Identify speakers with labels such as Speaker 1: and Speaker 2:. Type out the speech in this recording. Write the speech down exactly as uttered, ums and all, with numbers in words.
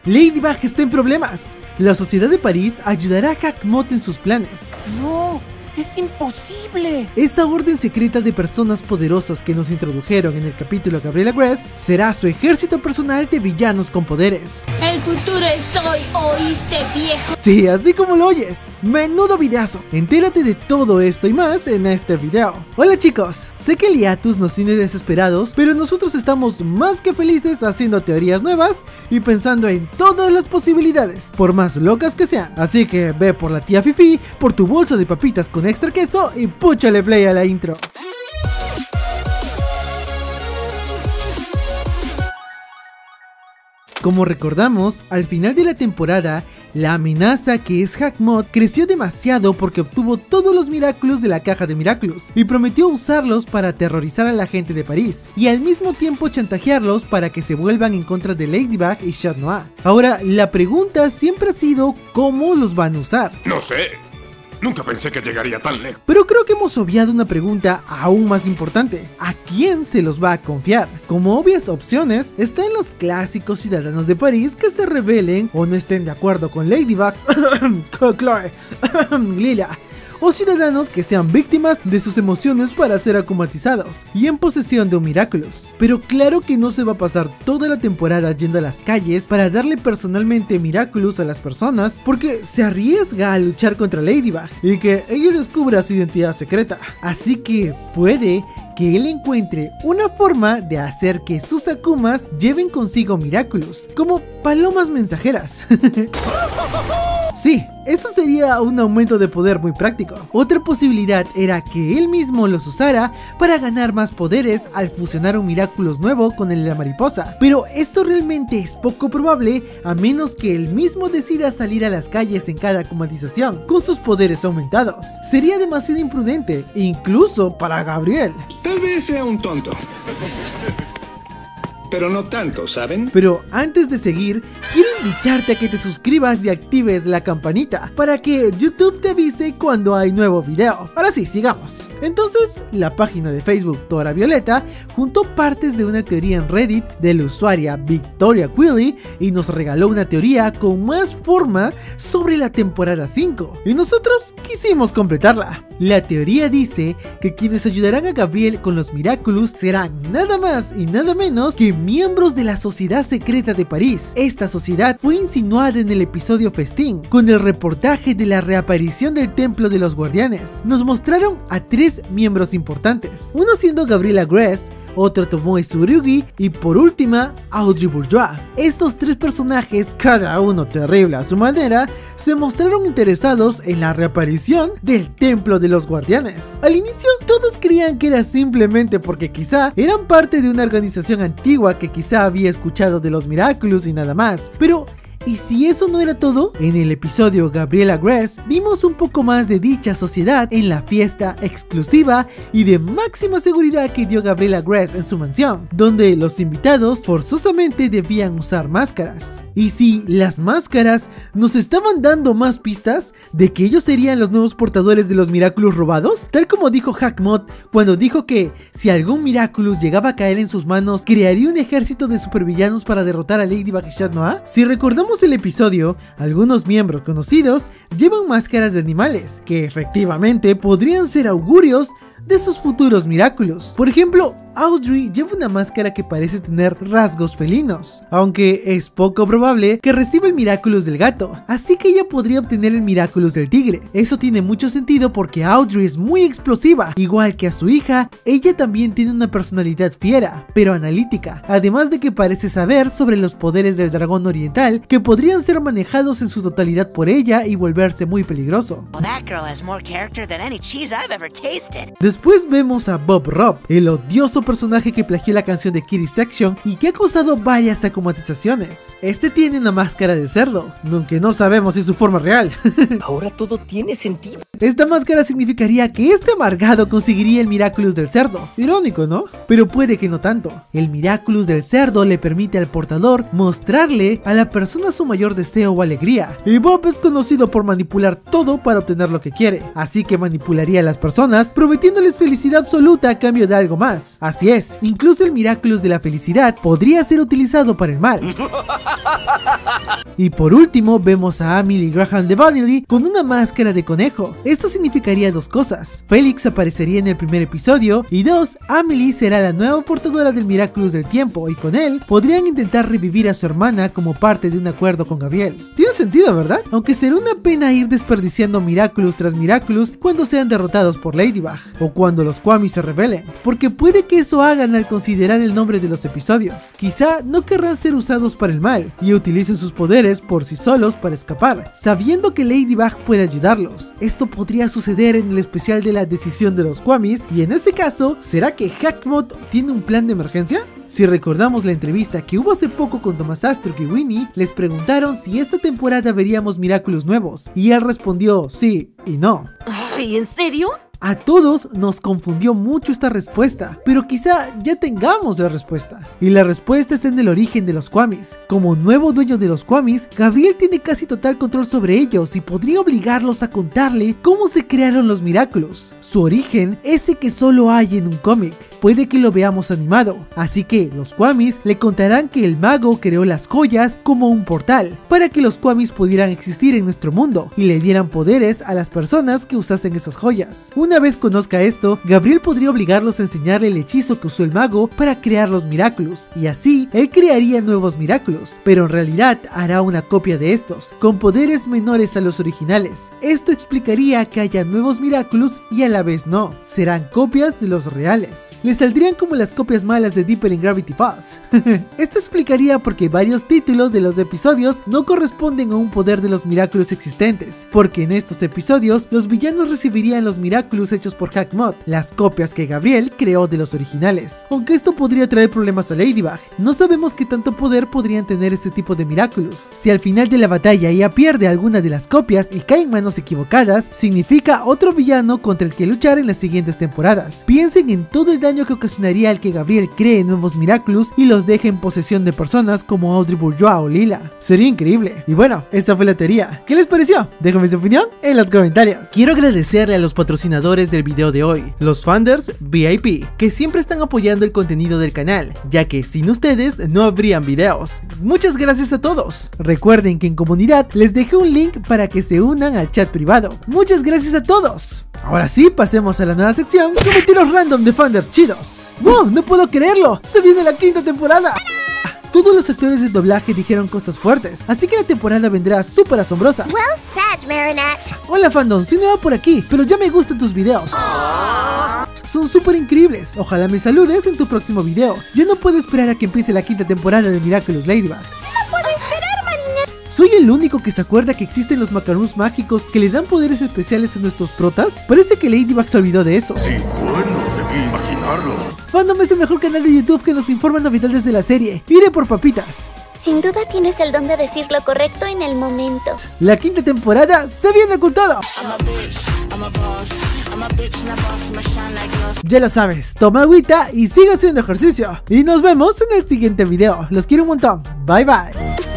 Speaker 1: Ladybug está en problemas. La sociedad de París ayudará a Hackmot en sus planes.
Speaker 2: ¡No! ¡Es imposible!
Speaker 1: Esa orden secreta de personas poderosas que nos introdujeron en el capítulo Gabriela Gress será su ejército personal de villanos con poderes.
Speaker 3: El futuro es hoy, ¿oíste, viejo?
Speaker 1: Sí, así como lo oyes. Menudo videazo. Entérate de todo esto y más en este video. Hola chicos, sé que el hiatus nos tiene desesperados, pero nosotros estamos más que felices haciendo teorías nuevas y pensando en todas las posibilidades, por más locas que sean. Así que ve por la tía Fifi, por tu bolsa de papitas con extra queso y púchale play a la intro. Como recordamos, al final de la temporada, la amenaza que es Hackmot creció demasiado porque obtuvo todos los Miraculous de la caja de Miraculous y prometió usarlos para aterrorizar a la gente de París y al mismo tiempo chantajearlos para que se vuelvan en contra de Ladybug y Chat Noir. Ahora, la pregunta siempre ha sido ¿cómo los van a usar?
Speaker 4: No sé. Nunca pensé que llegaría tan lejos.
Speaker 1: Pero creo que hemos obviado una pregunta aún más importante. ¿A quién se los va a confiar? Como obvias opciones, están los clásicos ciudadanos de París que se rebelen o no estén de acuerdo con Ladybug, Chloe, Lila, o ciudadanos que sean víctimas de sus emociones para ser acumatizados y en posesión de un Miraculous. Pero claro que no se va a pasar toda la temporada yendo a las calles para darle personalmente Miraculous a las personas, porque se arriesga a luchar contra Ladybug y que ella descubra su identidad secreta. Así que puede que él encuentre una forma de hacer que sus Akumas lleven consigo Miraculous, como palomas mensajeras. Sí, esto sería un aumento de poder muy práctico. Otra posibilidad era que él mismo los usara para ganar más poderes al fusionar un Miraculous nuevo con el de la mariposa. Pero esto realmente es poco probable a menos que él mismo decida salir a las calles en cada acumatización con sus poderes aumentados. Sería demasiado imprudente, incluso para Gabriel.
Speaker 5: Tal vez sea un tonto. Pero no tanto, ¿saben?
Speaker 1: Pero antes de seguir, quiero invitarte a que te suscribas y actives la campanita para que YouTube te avise cuando hay nuevo video. Ahora sí, sigamos. Entonces, la página de Facebook Tora Violeta juntó partes de una teoría en Reddit de la usuaria Victoria Quilly y nos regaló una teoría con más forma sobre la temporada cinco. Y nosotros quisimos completarla. La teoría dice que quienes ayudarán a Gabriel con los Miraculous serán nada más y nada menos que miembros de la Sociedad Secreta de París. Esta sociedad fue insinuada en el episodio Festín, con el reportaje de la reaparición del Templo de los Guardianes. Nos mostraron a tres miembros importantes, uno siendo Gabriela Gress, otro Tomoe Tsurugi y por última Audrey Bourgeois. Estos tres personajes, cada uno terrible a su manera, se mostraron interesados en la reaparición del Templo de los Guardianes. Al inicio todos creían que era simplemente porque quizá eran parte de una organización antigua que quizá había escuchado de los Miraculous y nada más, pero ¿y si eso no era todo? En el episodio Gabriela Gress vimos un poco más de dicha sociedad en la fiesta exclusiva y de máxima seguridad que dio Gabriela Gress en su mansión, donde los invitados forzosamente debían usar máscaras. ¿Y si las máscaras nos estaban dando más pistas de que ellos serían los nuevos portadores de los Miraculous robados? Tal como dijo Hackmot cuando dijo que si algún Miraculous llegaba a caer en sus manos, crearía un ejército de supervillanos para derrotar a Ladybug y Chat Noir. Si recordamos el episodio, algunos miembros conocidos llevan máscaras de animales, que efectivamente podrían ser augurios de sus futuros Miraculous. Por ejemplo, Audrey lleva una máscara que parece tener rasgos felinos, aunque es poco probable que reciba el Miraculous del gato, así que ella podría obtener el Miraculous del tigre. Eso tiene mucho sentido porque Audrey es muy explosiva, igual que a su hija. Ella también tiene una personalidad fiera, pero analítica, además de que parece saber sobre los poderes del dragón oriental que podrían ser manejados en su totalidad por ella y volverse muy peligroso.
Speaker 2: Well, that girl has more character than any cheese I've ever tasted.
Speaker 1: Después vemos a Bob Rob, el odioso personaje que plagió la canción de Kitty Section y que ha causado varias acumatizaciones. Este tiene una máscara de cerdo, aunque no sabemos si es su forma real.
Speaker 2: Ahora todo tiene sentido.
Speaker 1: Esta máscara significaría que este amargado conseguiría el Miraculous del cerdo. Irónico, ¿no? Pero puede que no tanto. El Miraculous del cerdo le permite al portador mostrarle a la persona su mayor deseo o alegría, y Bob es conocido por manipular todo para obtener lo que quiere, así que manipularía a las personas prometiéndoles felicidad absoluta a cambio de algo más. Así es, incluso el Miraculous de la felicidad podría ser utilizado para el mal. Y por último vemos a Amelie Graham de Vanity con una máscara de conejo. Esto significaría dos cosas: Felix aparecería en el primer episodio, y dos, Amelie será la nueva portadora del Miraculous del tiempo, y con él podrían intentar revivir a su hermana como parte de un acuerdo con Gabriel. Tiene sentido, ¿verdad? Aunque será una pena ir desperdiciando Miraculous tras Miraculous cuando sean derrotados por Ladybug, o cuando los Kwami se rebelen, porque puede que eso hagan al considerar el nombre de los episodios. Quizá no querrán ser usados para el mal, y utilicen sus poderes por sí solos para escapar, sabiendo que Ladybug puede ayudarlos. Esto podría suceder en el especial de la decisión de los Kwamis, y en ese caso, ¿será que Hackmot tiene un plan de emergencia? Si recordamos la entrevista que hubo hace poco con Thomas Astruc y Winnie, les preguntaron si esta temporada veríamos Miraculous nuevos, y él respondió sí y no.
Speaker 6: Ay, ¿en serio?
Speaker 1: A todos nos confundió mucho esta respuesta, pero quizá ya tengamos la respuesta. Y la respuesta está en el origen de los Kwamis. Como nuevo dueño de los Kwamis, Gabriel tiene casi total control sobre ellos y podría obligarlos a contarle cómo se crearon los Miraculous. Su origen, ese que solo hay en un cómic. Puede que lo veamos animado, así que los Kwamis le contarán que el mago creó las joyas como un portal, para que los Kwamis pudieran existir en nuestro mundo y le dieran poderes a las personas que usasen esas joyas. Una vez conozca esto, Gabriel podría obligarlos a enseñarle el hechizo que usó el mago para crear los Miraculous, y así él crearía nuevos Miraculous, pero en realidad hará una copia de estos, con poderes menores a los originales. Esto explicaría que haya nuevos Miraculous y a la vez no, serán copias de los reales. Le saldrían como las copias malas de Dipper en Gravity Falls. Esto explicaría por qué varios títulos de los episodios no corresponden a un poder de los Miraculous existentes, porque en estos episodios los villanos recibirían los Miraculous hechos por Hackmot, las copias que Gabriel creó de los originales. Aunque esto podría traer problemas a Ladybug, no sabemos qué tanto poder podrían tener este tipo de Miraculous. Si al final de la batalla ella pierde alguna de las copias y cae en manos equivocadas, significa otro villano contra el que luchar en las siguientes temporadas. Piensen en todo el daño que ocasionaría el que Gabriel cree nuevos Miraculous y los deje en posesión de personas como Audrey Bourgeois o Lila. Sería increíble. Y bueno, esta fue la teoría. ¿Qué les pareció? Déjenme su opinión en los comentarios. Quiero agradecerle a los patrocinadores del video de hoy, los Funders V I P, que siempre están apoyando el contenido del canal, ya que sin ustedes no habrían videos. Muchas gracias a todos. Recuerden que en comunidad les dejé un link para que se unan al chat privado. Muchas gracias a todos. Ahora sí, pasemos a la nueva sección, comentarios random de Funders chidos. ¡Wow! ¡No puedo creerlo! ¡Se viene la quinta temporada! Todos los actores de doblaje dijeron cosas fuertes, así que la temporada vendrá súper asombrosa.
Speaker 2: Well said, Marinette.
Speaker 1: Hola fandom, soy nueva por aquí, pero ya me gustan tus videos. Aww. Son súper increíbles, ojalá me saludes en tu próximo video. Ya no puedo esperar a que empiece la quinta temporada de Miraculous Ladybug.
Speaker 2: No puedo esperar, Marinette.
Speaker 1: ¿Soy el único que se acuerda que existen los macaroons mágicos que les dan poderes especiales a nuestros protas? Parece que Ladybug se olvidó de eso.
Speaker 4: Sí, bueno, debí imaginarlo.
Speaker 1: Fandom es el mejor canal de YouTube que nos informa novedades de la serie. Iré por papitas.
Speaker 3: Sin duda tienes el don de decir lo correcto en el momento.
Speaker 1: La quinta temporada se viene con todo. Ya lo sabes, toma agüita y sigue haciendo ejercicio. Y nos vemos en el siguiente video. Los quiero un montón. Bye bye.